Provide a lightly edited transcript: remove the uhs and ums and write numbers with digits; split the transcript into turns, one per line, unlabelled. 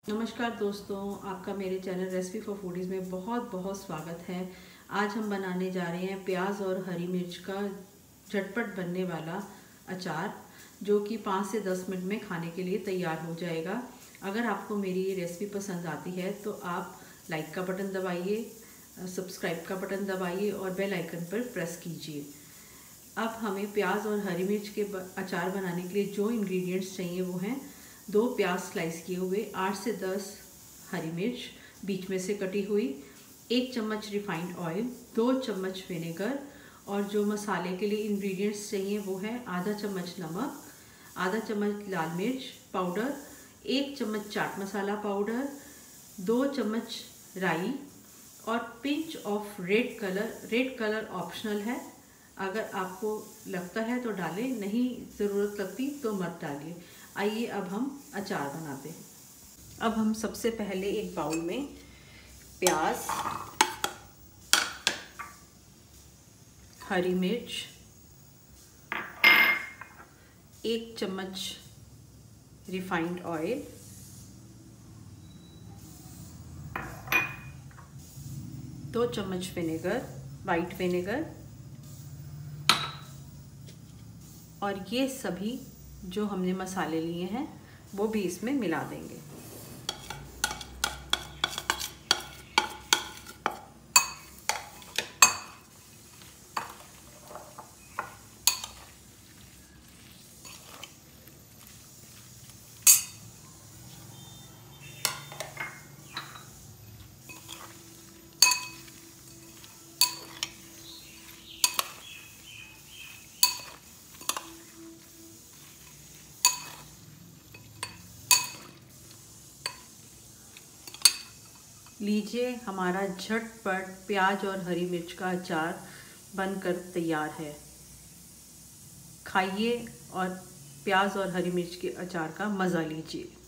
नमस्कार दोस्तों, आपका मेरे चैनल रेसिपी फॉर फूडीज़ में बहुत बहुत स्वागत है। आज हम बनाने जा रहे हैं प्याज और हरी मिर्च का झटपट बनने वाला अचार, जो कि 5 से 10 मिनट में खाने के लिए तैयार हो जाएगा। अगर आपको मेरी ये रेसिपी पसंद आती है तो आप लाइक का बटन दबाइए, सब्सक्राइब का बटन दबाइए और बेल आइकन पर प्रेस कीजिए। अब हमें प्याज और हरी मिर्च के अचार बनाने के लिए जो इंग्रेडिएंट्स चाहिए वो हैं 2 प्याज स्लाइस किए हुए, 8 से 10 हरी मिर्च बीच में से कटी हुई, 1 चम्मच रिफाइंड ऑयल, 2 चम्मच विनेगर और जो मसाले के लिए इंग्रेडिएंट्स चाहिए वो है आधा चम्मच नमक, आधा चम्मच लाल मिर्च पाउडर, 1 चम्मच चाट मसाला पाउडर, 2 चम्मच राई और pinch of red colour. Red colour optional है, अगर आपको लगता है तो डालें, नहीं ज़रूरत लगती तो मत डालिए। आइए अब हम अचार बनाते हैं। अब हम सबसे पहले एक बाउल में प्याज, हरी मिर्च, 1 चम्मच रिफाइंड ऑयल, 2 चम्मच विनेगर, वाइट विनेगर और ये सभी जो हमने मसाले लिए हैं वो भी इसमें मिला देंगे। लीजिए, हमारा झटपट प्याज और हरी मिर्च का अचार बनकर तैयार है। खाइए और प्याज और हरी मिर्च के अचार का मज़ा लीजिए।